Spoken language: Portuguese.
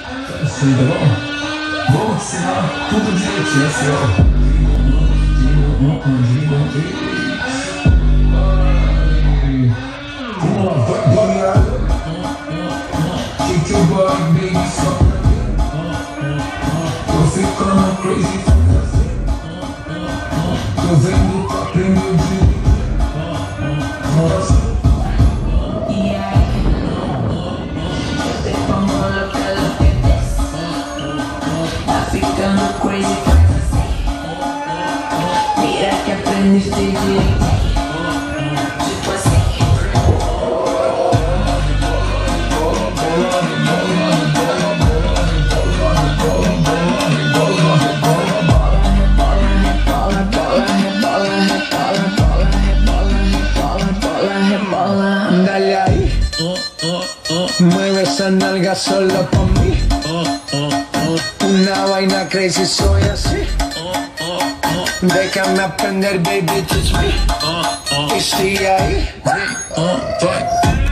Vou ensinar tudo direitinho, assim, ó. Vamos lá, vai, shake your body, baby, só pra mim. Tô ficando crazy, tô vendo pra aprender o dia. E aí, eu te pongo lo que ves. Tá ficando crazy, faz assim. Mira que aprendiste direito. Tipo assim. Dale ahí, mueve esa nalga solo por mí. Una vaina crazy, soy así. Déjame aprender, baby, teach me. Y sigue ahí.